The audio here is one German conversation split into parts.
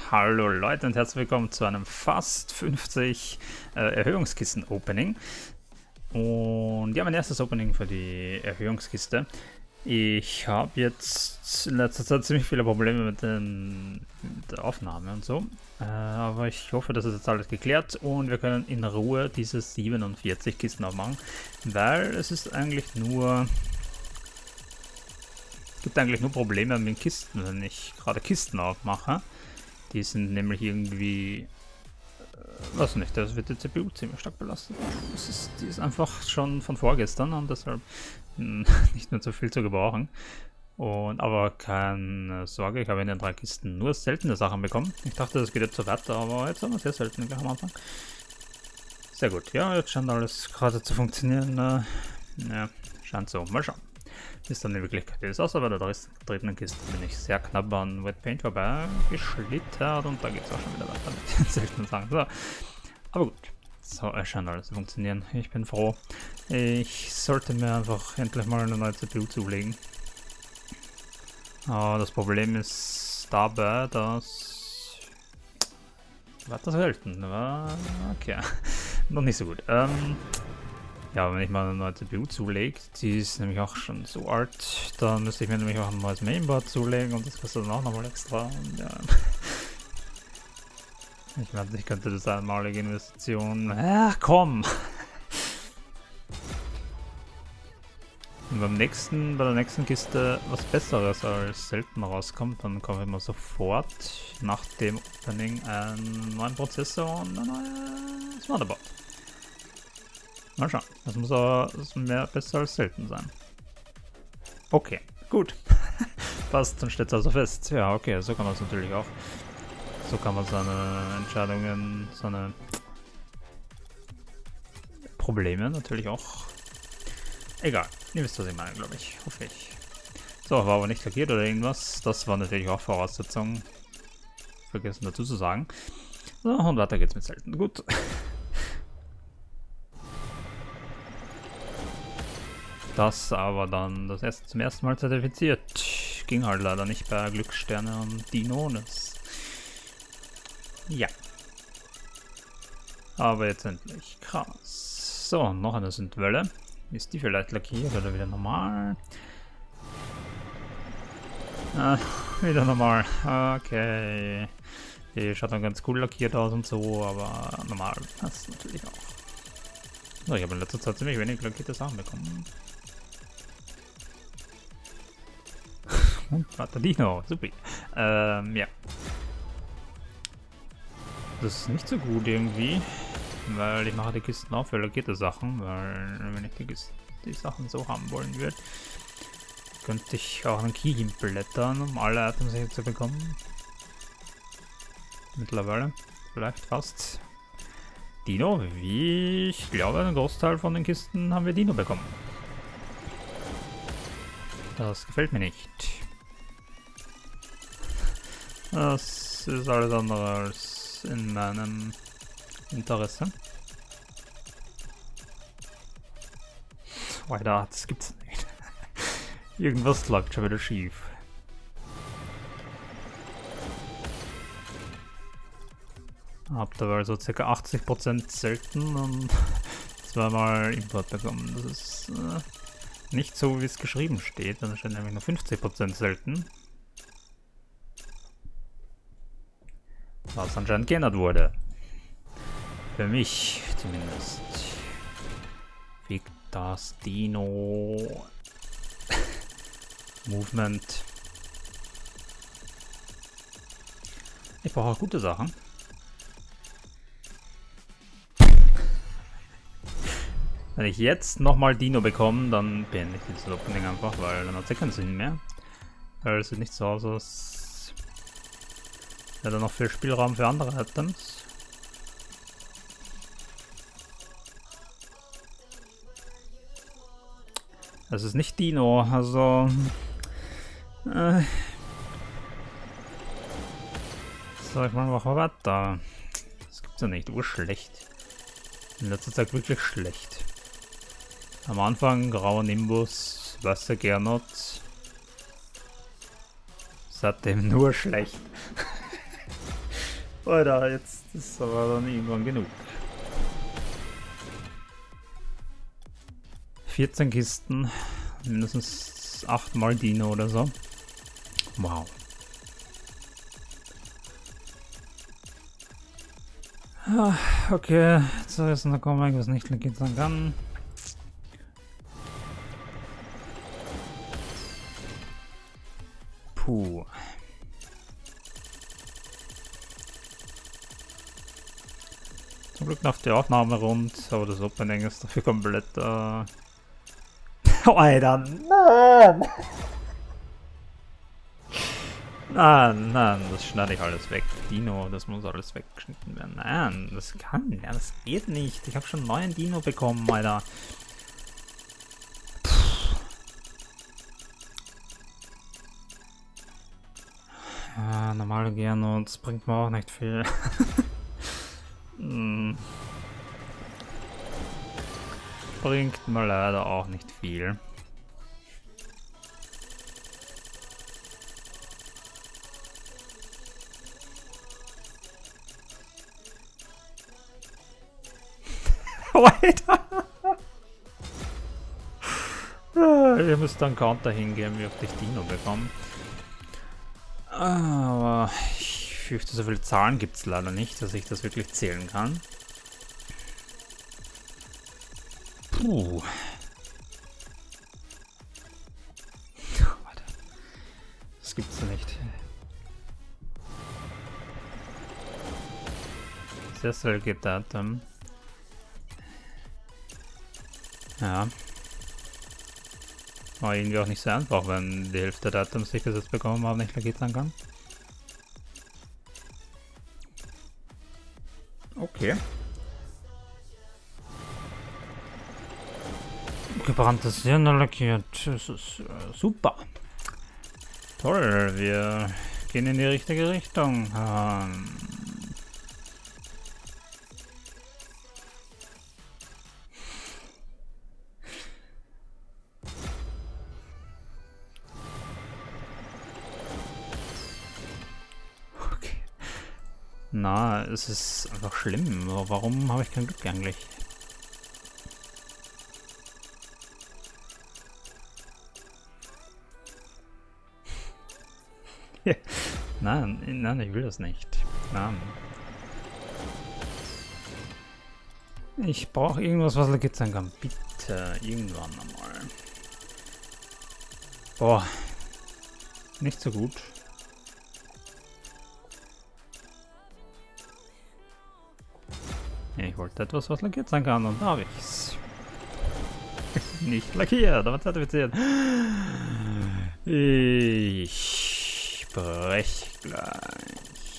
Hallo Leute und herzlich willkommen zu einem fast 50 Erhöhungskisten-Opening. Und ja, mein erstes Opening für die Erhöhungskiste. Ich habe jetzt in letzter Zeit ziemlich viele Probleme mit der Aufnahme und so. Aber ich hoffe, das ist jetzt alles geklärt und wir können in Ruhe diese 47 Kisten aufmachen. Weil es ist eigentlich nur... Es gibt eigentlich nur Probleme mit den Kisten, wenn ich gerade Kisten aufmache. Die sind nämlich irgendwie... weiß nicht, das wird die CPU ziemlich stark belastet. Die ist einfach schon von vorgestern und deshalb nicht mehr so viel zu gebrauchen. Aber keine Sorge, ich habe in den 3 Kisten nur seltene Sachen bekommen. Ich dachte, das geht jetzt so weiter, aber jetzt haben wir sehr selten gleich am Anfang. Sehr gut, ja, jetzt scheint alles gerade zu funktionieren. Ja, scheint so. Mal schauen. Wie es dann in Wirklichkeit ist. Außer bei der dritten Kiste bin ich sehr knapp an Wet Paint vorbei geschlittert und da geht es auch schon wieder weiter mit den seltenen Sachen. So. Aber gut, so, es scheint alles zu funktionieren. Ich bin froh. Ich sollte mir einfach endlich mal eine neue CPU zulegen. Das Problem ist dabei, dass... Weiter selten, okay. Noch nicht so gut. Ja, wenn ich mal eine neue CPU zulege, die ist nämlich auch schon so alt, dann müsste ich mir nämlich auch ein neues Mainboard zulegen und das kostet dann auch nochmal extra. Und ja. Ich meine, ich könnte das einmalige Investition... Ach komm! Und bei der nächsten Kiste was Besseres als selten rauskommt, dann kaufe ich mal sofort nach dem Opening einen neuen Prozessor und ein neues Motherboard. Mal schauen. Das muss aber besser als selten sein. Okay, gut. Passt, dann steht es also fest. Ja, okay, so kann man es natürlich auch. So kann man seine Entscheidungen, seine Probleme natürlich auch. Egal, ihr wisst, was ich meine, glaube ich. Hoffe ich. So, war aber nicht lackiert oder irgendwas. Das war natürlich auch Voraussetzung. Vergessen dazu zu sagen. So, und weiter geht's mit selten. Gut. Das aber dann zum ersten Mal zertifiziert. Ging halt leider nicht bei Glückssterne und Dinones. Ja. Aber jetzt endlich. Krass. So, noch eine Sündwelle. Ist die vielleicht lackiert oder wieder normal? Wieder normal. Okay. Die schaut dann ganz cool lackiert aus und so, aber normal passt natürlich auch. So, ich habe in letzter Zeit ziemlich wenig lackierte Sachen bekommen. Und warte, Dino, super. Ja. Das ist nicht so gut irgendwie, weil ich mache die Kisten auch für lackierte Sachen, weil wenn ich die Sachen so haben wollen würde, könnte ich auch einen Key hinblättern, um alle Items hier zu bekommen. Mittlerweile, vielleicht fast. Dino, wie ich glaube, einen Großteil von den Kisten haben wir Dino bekommen. Das gefällt mir nicht. Das ist alles andere als in meinem Interesse. Weiter, das gibt's nicht. Irgendwas läuft schon wieder schief. Hab dabei also ca. 80% selten und zweimal Import bekommen. Das ist nicht so, wie es geschrieben steht. Da steht nämlich nur 50% selten. Was anscheinend geändert wurde. Für mich zumindest. Victor's Dino Movement. Ich brauche auch gute Sachen. Wenn ich jetzt nochmal Dino bekomme, dann beende ich dieses Opening einfach, weil dann hat es keinen Sinn mehr. Weil es sieht nicht so aus, als wäre da noch viel Spielraum für andere Items. Das ist nicht Dino, also... So, ich mache mal weiter. Das gibt's ja nicht, urschlecht. In letzter Zeit wirklich schlecht. Am Anfang grauer Nimbus, weißer Gernot. Seitdem nur schlecht. Alter, jetzt ist aber dann irgendwann genug. 14 Kisten, mindestens 8 mal Dino oder so. Wow. Okay, zuerst noch kommen, was nicht geht sein kann. Puh. Zum Glück läuft die Aufnahme rund, aber das Opening ist dafür komplett. Oh, Alter, nein! Nein, das schneide ich alles weg. Dino, das muss alles weggeschnitten werden. Nein, das geht nicht. Ich habe schon einen neuen Dino bekommen, Alter. Ja, normale Gearnotes bringt mir auch nicht viel. Bringt mir leider auch nicht viel. Alter! Ihr müsst dann Counter hingeben, wie oft ich Dino bekomme. Aber ich fürchte, so viele Zahlen gibt es leider nicht, dass ich das wirklich zählen kann. Puh. Das gibt's ja nicht. Sehr selge Datum. Ja. War irgendwie auch nicht so einfach, wenn die Hälfte der Items, die ich bis jetzt bekommen habe, nicht lackiert sein kann. Okay. Gebranntes Hirn lackiert. Das ist super. Toll, wir gehen in die richtige Richtung. Okay. Na, es ist einfach schlimm. Warum habe ich kein Glück eigentlich? Nein, ich will das nicht. Nein. Ich brauche irgendwas, was lackiert sein kann. Bitte, irgendwann einmal. Boah. Nicht so gut. Ich wollte etwas, was lackiert sein kann, und da habe ich's. Nicht lackiert, aber zertifiziert. Ich brech gleich.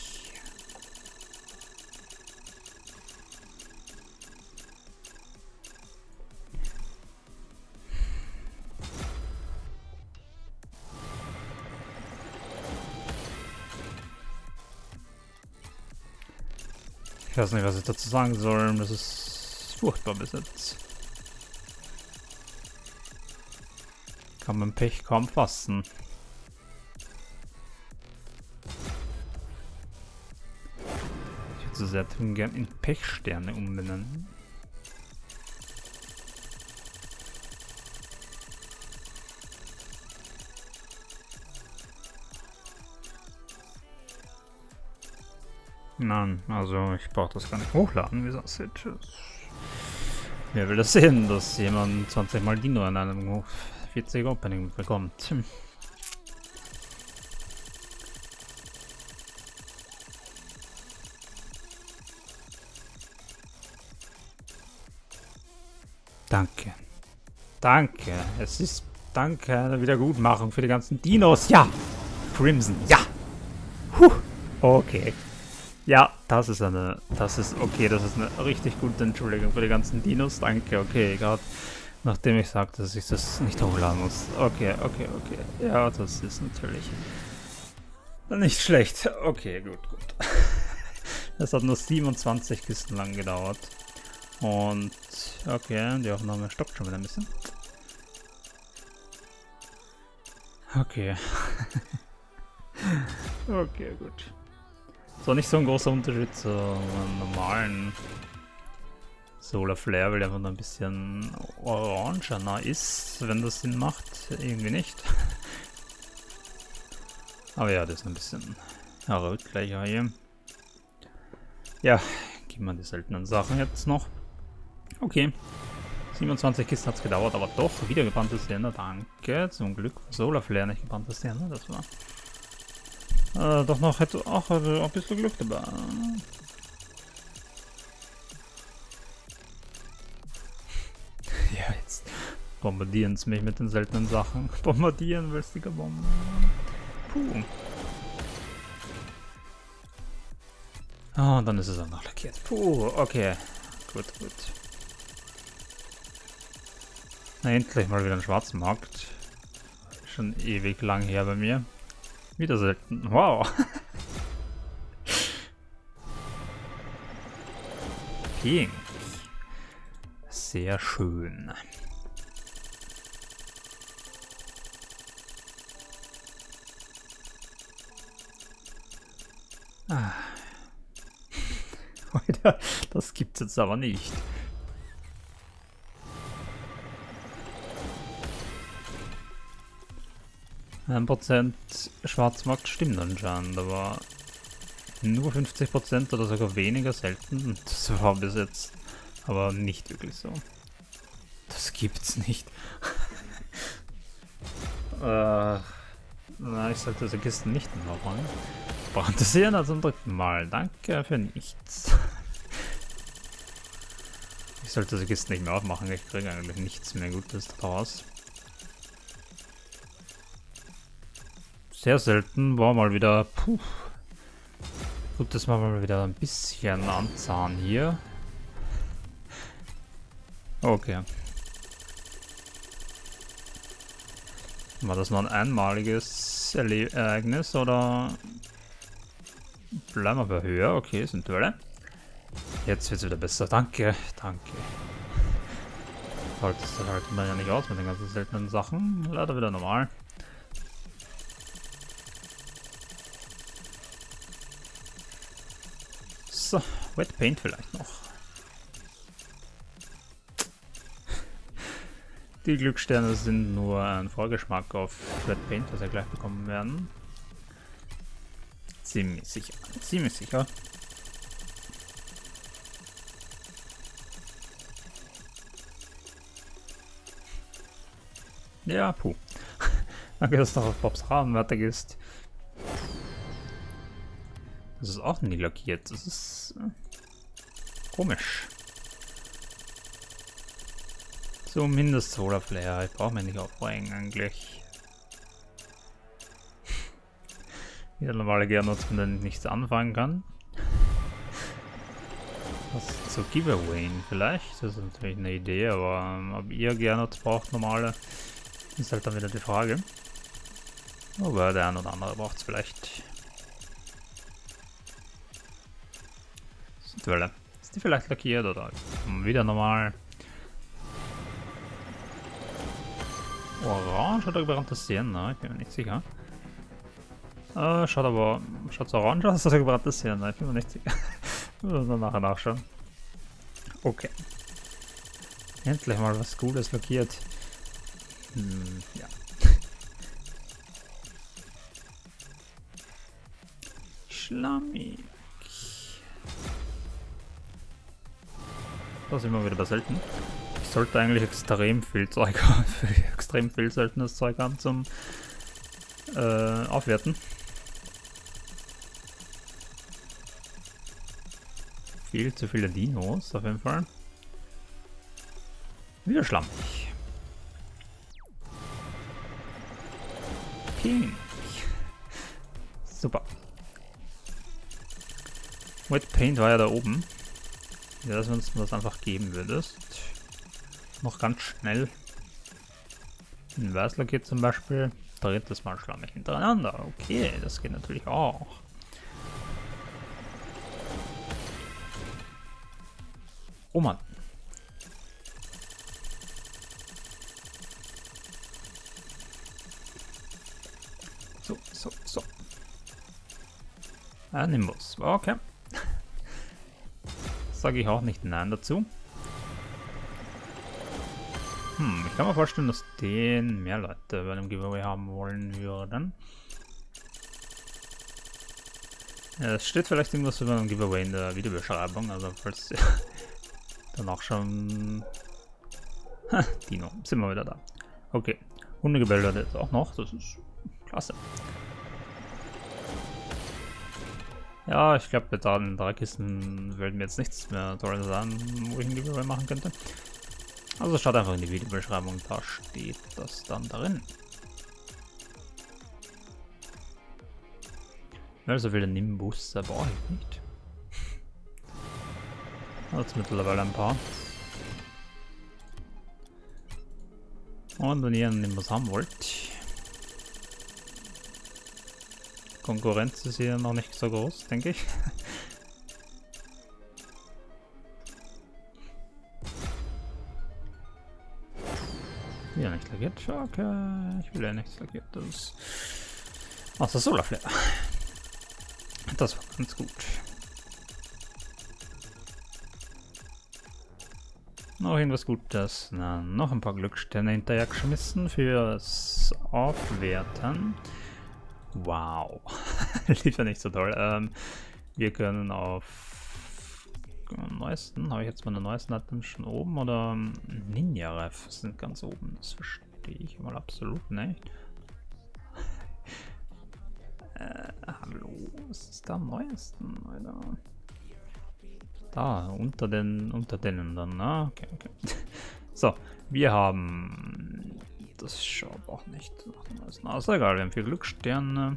Ich weiß nicht, was ich dazu sagen soll. Das ist furchtbar bis jetzt. Kann man Pech kaum fassen. Ich würde so sehr gern in Pechsterne umbenennen. Nein, also ich brauche das gar nicht hochladen, wie es aussieht. Wer will das sehen, dass jemand 20 mal Dino in einem 40 Opening bekommt? Danke. Danke. Es ist danke eine Wiedergutmachung für die ganzen Dinos. Ja! Crimson. Ja! Puh. Okay. Ja, das ist okay, das ist eine richtig gute Entschuldigung für die ganzen Dinos. Danke, okay, gerade nachdem ich sagte, dass ich das nicht hochladen muss. Okay. Ja, das ist natürlich nicht schlecht. Okay, gut. Das hat nur 27 Kisten lang gedauert. Und okay, die Aufnahme stoppt schon wieder ein bisschen. Okay. Okay, gut. Zwar nicht so ein großer Unterschied zu einem normalen Solar Flare, weil der einfach ein bisschen orangener ist, wenn das Sinn macht. Irgendwie nicht. Aber ja, das ist ein bisschen rötlicher hier. Ja, geben wir die seltenen Sachen jetzt noch. Okay. 27 Kisten hat es gedauert, aber doch wieder gebrannte Sterne, danke. Zum Glück Solar Flare nicht gebrannte Sterne, das war doch noch auch ein bisschen Glück dabei. Ja, jetzt bombardieren sie mich mit den seltenen Sachen. Bombardieren willst du Bomben. Puh. Ah, und dann ist es auch noch lackiert. Puh, okay. Gut, gut. Na, endlich mal wieder ein Schwarzmarkt. Schon ewig lang her bei mir. Wieder selten. Wow. Pink. Sehr schön. Ah. Das gibt's jetzt aber nicht. Prozent Schwarzmarkt stimmt anscheinend, aber nur 50% oder sogar weniger selten. Das war bis jetzt aber nicht wirklich so. Das gibt's nicht. Na, ich sollte diese Kisten nicht mehr machen. Brannte sie zum 3. Mal. Danke für nichts. Ich sollte diese Kisten nicht mehr aufmachen. Ich kriege eigentlich nichts mehr Gutes daraus. Sehr selten war mal wieder. Puh. Gut, das war mal wieder ein bisschen anzahn hier. Okay. War das noch ein einmaliges Ereignis oder bleiben wir bei höher? Okay, sind Duelle. Jetzt wird es wieder besser. Danke, danke. Das halten wir ja nicht aus mit den ganzen seltenen Sachen. Leider wieder normal. So, Wet Paint vielleicht noch. Die Glückssterne sind nur ein Vorgeschmack auf Wet Paint, was wir gleich bekommen werden. Ziemlich sicher. Ziemlich sicher. Ja, puh. Danke, dass du noch auf Bobs Rahmen weitergehst. Das ist auch nie lackiert. Das ist komisch. Zumindest Solar Flare. Ich brauche mich nicht aufregen eigentlich. Jeder normale Gernot, mit dem ich nichts anfangen kann. Was zu Giveawayen vielleicht? Das ist natürlich eine Idee, aber ob ihr Gernots braucht normale, ist halt dann wieder die Frage. Aber der ein oder andere braucht es vielleicht. Duelle. Ist die vielleicht lackiert oder wieder normal? Orange oder gebranntes Sienna? Ich bin mir nicht sicher. Schaut orange aus oder gebranntes Sienna? Ich bin mir nicht sicher. Müssen wir nachher nachschauen. Okay. Endlich mal was Gutes lackiert. Ja. Schlammig. Das ist immer wieder selten. Ich sollte eigentlich extrem viel Zeug haben, extrem viel seltenes Zeug haben zum Aufwerten. Viel zu viele Dinos auf jeden Fall. Wieder schlammig. Pink. Super. Wet Paint war ja da oben. Ja, dass du uns das einfach geben würdest. Noch ganz schnell. In Weiß lackiert zum Beispiel. Drittes Mal schlammig hintereinander. Okay, das geht natürlich auch. Oh Mann. So. Nimbus. Okay. Sage ich auch nicht nein dazu. Ich kann mir vorstellen, dass den mehr Leute bei einem Giveaway haben wollen würden. Ja, es steht vielleicht irgendwas über ein Giveaway in der Videobeschreibung, also falls ihr danach schon... Dino, sind wir wieder da. Okay, Hundegebell hat jetzt auch noch, das ist klasse. Ja, ich glaube, da in 3 Kisten würden mir jetzt nichts mehr Tolles an, wo ich ein Giveaway machen könnte. Also schaut einfach in die Videobeschreibung, da steht das dann darin. Weil so viele Nimbus brauche ich nicht. Jetzt mittlerweile ein paar. Und wenn ihr einen Nimbus haben wollt, Konkurrenz ist hier noch nicht so groß, denke ich. Ja, nicht lackiert. Okay, ich will ja nichts lackiert. Das ist das Solarflare. Das war ganz gut. Noch irgendwas Gutes. Na, noch ein paar Glückssterne hinterher geschmissen fürs Aufwerten. Wow. Lief ja nicht so toll. Wir können auf neuesten, habe ich jetzt meine neuesten Items schon oben oder Ninja-Ref sind ganz oben. Das verstehe ich mal absolut nicht. Hallo, was ist da am neuesten, Alter? Da, unter denen dann, ne? Okay, okay. So, wir haben... Das schaut auch nicht nach dem neuesten aus. Egal, wir haben 4 Glückssterne.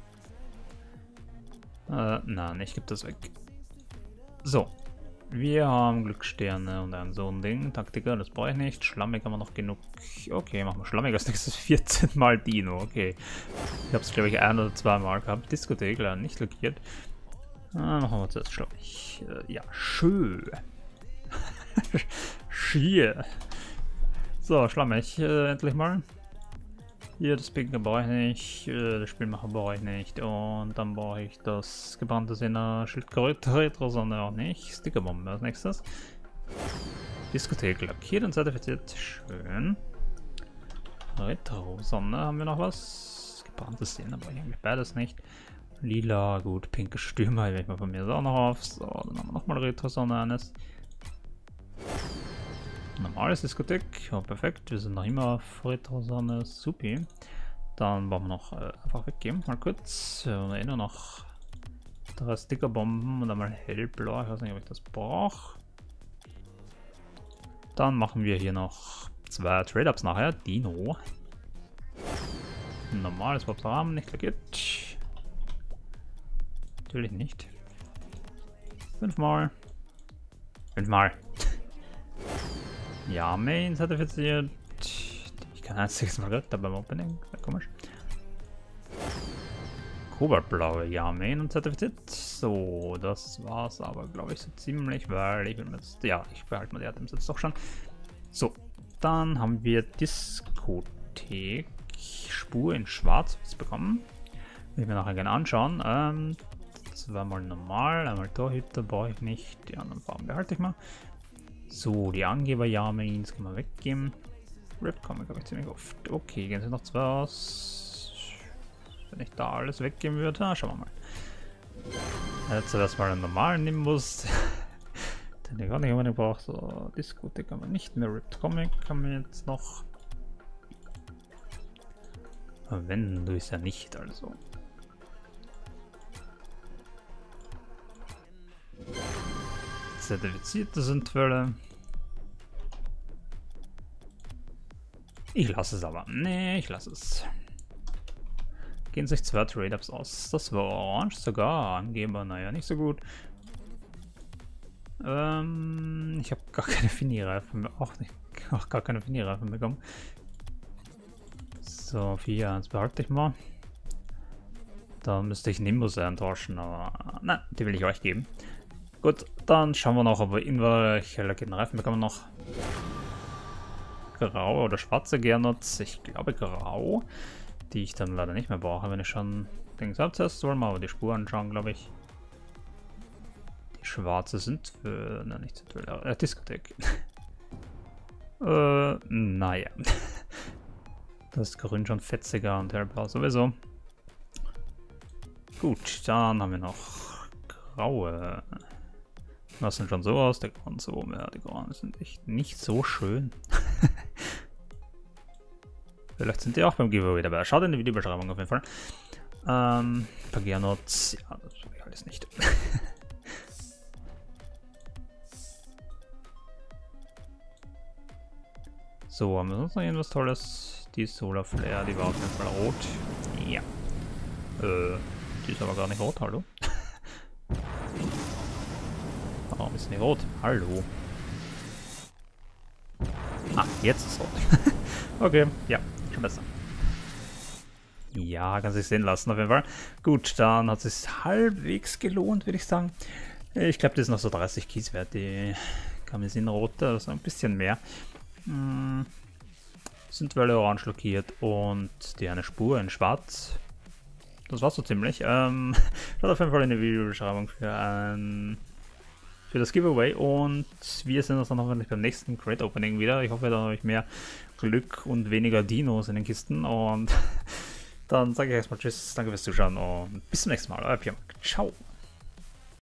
Nein, ich gebe das weg. So, wir haben Glückssterne und so ein Ding. Taktiker, das brauche ich nicht. Schlammig haben wir noch genug. Okay, machen wir Schlammig als nächstes 14 Mal Dino. Okay, ich habe es glaube ich 1 oder 2 Mal gehabt. Diskothek, leider nicht lackiert. Machen wir zuerst Schlammig. Ja, schön. Schier. So, Schlammig, endlich mal. Hier, das Pinke brauche ich nicht, das Spielmacher brauche ich nicht und dann brauche ich das gebrannte Sinner Schildkröte-Retro-Sonne auch nicht. Stickerbombe als nächstes. Diskothek lackiert und zertifiziert. Schön. Retro-Sonne, haben wir noch was? Gebrannte Sinner brauche ich eigentlich beides nicht. Lila, gut, pinke Stürmer, werde ich mal von mir auch noch auf. So, dann haben wir nochmal Retro-Sonne eines. Normales Diskothek, oh, perfekt, wir sind noch immer auf Retro-Sonne, supi. Dann wollen wir noch einfach weggeben, mal kurz. Wir haben nur noch 3 Stickerbomben und einmal hellblau, ich weiß nicht, ob ich das brauche. Dann machen wir hier noch 2 Trade-Ups nachher, Dino. Normales Rahmen, nicht lackiert. Natürlich nicht. 5 Mal. 5 Mal. Ja, Main zertifiziert. Ich kein einziges Mal gehört beim Opening. Sehr komisch. Kobaltblaue, ja, Main und zertifiziert. So, das war's aber, glaube ich, so ziemlich, weil ich will mir jetzt. Ja, ich behalte mal die Items jetzt doch schon. So, dann haben wir Diskothek. Spur in Schwarz bekommen. Will ich mir nachher gerne anschauen. 2 mal normal, einmal Torhüter brauche ich nicht. Die anderen Farben behalte ich mal. So, die Angeber-Jahrmains können wir weggeben. Rip-Comic habe ich ziemlich oft. Okay, gehen sie noch 2 aus. Wenn ich da alles weggeben würde, schauen wir mal. Jetzt erstmal einen normalen Nimbus. Den ich gar nicht unbedingt brauche. So, Diskothek haben wir nicht mehr. Rip-Comic haben wir jetzt noch. Verwenden du es ja nicht, also. Zertifizierte sind Welle. Ich lasse es aber. Nee, ich lasse es. Gehen sich 2 Trade-Ups aus. Das war orange sogar. Angeber, naja, nicht so gut. Ich habe gar keine Fini-Reifen. Auch gar keine Fini-Reifen bekommen. So, 4-1 behalte ich mal. Dann müsste ich Nimbus eintauschen, aber nein, die will ich euch geben. Gut, dann schauen wir noch, ob wir irgendwelche lackierten Reifen bekommen noch. Graue oder schwarze Gernot. Ich glaube grau, die ich dann leider nicht mehr brauche, wenn ich schon Dings habe. Zuerst wollen wir aber die Spur anschauen, glaube ich. schwarze sind für... Nein, nicht Zentrale, Diskothek. Naja. Das ist grün schon fetziger und hellblau sowieso. Gut, dann haben wir noch graue. Das sieht schon so aus, der grauen so. Ja, die grauen sind echt nicht so schön. Vielleicht sind die auch beim Giveaway dabei. Schaut in die Videobeschreibung auf jeden Fall. Paganots, ja, das habe ich alles nicht. So, haben wir sonst noch irgendwas Tolles? Die Solar Flare, die war auf jeden Fall rot. Ja. Die ist aber gar nicht rot, hallo? Warum ist die rot? Hallo? Ah, jetzt ist es rot. Okay, ja, schon besser. Ja, kann sich sehen lassen auf jeden Fall. Gut, dann hat es sich halbwegs gelohnt, würde ich sagen. Ich glaube, das ist noch so 30 Keys wert, die Kamisinrote, also ein bisschen mehr. Sind Welle orange lackiert und die eine Spur in schwarz. Das war's so ziemlich. Schaut auf jeden Fall in die Videobeschreibung für das Giveaway und wir sehen uns dann hoffentlich beim nächsten Crate Opening wieder. Ich hoffe, da habe ich mehr Glück und weniger Dinos in den Kisten und dann sage ich erstmal Tschüss, danke fürs Zuschauen und bis zum nächsten Mal. Euer Piamak. Ciao.